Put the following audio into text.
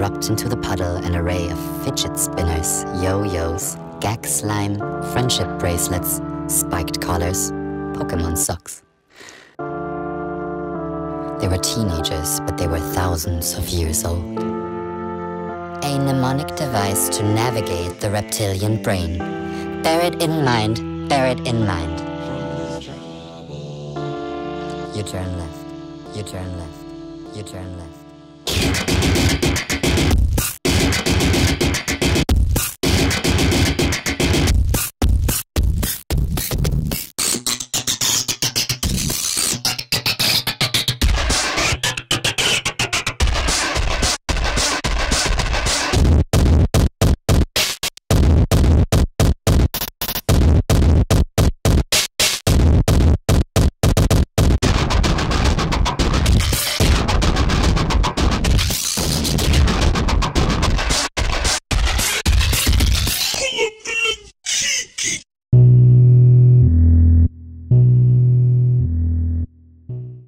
dropped into the puddle an array of fidget spinners, yo-yos, gag slime, friendship bracelets, spiked collars, Pokemon socks. They were teenagers, but they were thousands of years old. A mnemonic device to navigate the reptilian brain. Bear it in mind, bear it in mind. You turn left, you turn left, you turn left.